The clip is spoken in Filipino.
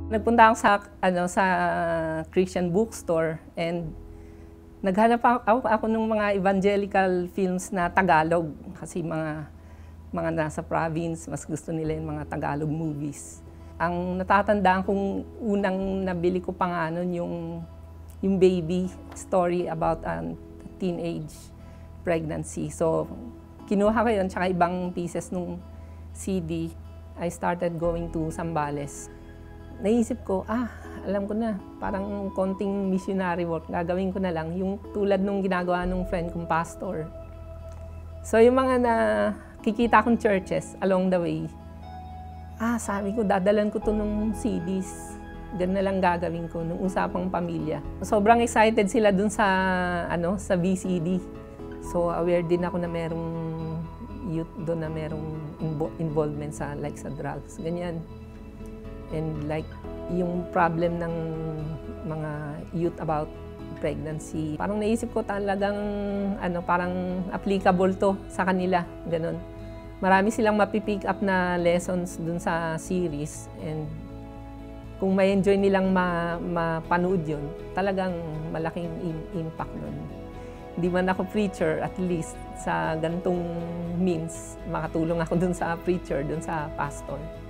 Nagpunta ako sa Christian bookstore and naghanap ako ng mga evangelical films na Tagalog kasi mga nasa province, mas gusto nila yung mga Tagalog movies. Ang natatandaan kong unang nabili ko pa nga nun yung Baby, story about a teenage pregnancy. So, kinuha ko yun, tsaka ibang pieces nung CD. I started going to Zambales. Naisip ko, alam ko na, parang konting missionary work, gagawin ko na lang, yung tulad nung ginagawa nung friend kong pastor. So yung mga nakikita kong churches along the way, sabi ko, dadalan ko to nung CDs. Ganun na lang gagawin ko, nung usapang pamilya. Sobrang excited sila dun sa VCD. So aware din ako na merong youth doon na merong involvement sa drugs, ganyan. And like yung problem ng mga youth about pregnancy, parang naisip ko talagang parang applicable to sa kanila, ganun. Marami silang mapipick up na lessons dun sa series and kung may enjoy nilang mapanood yun, talagang malaking impact nun. Hindi man ako preacher, at least sa gantong means, makatulong ako dun sa preacher, dun sa pastor.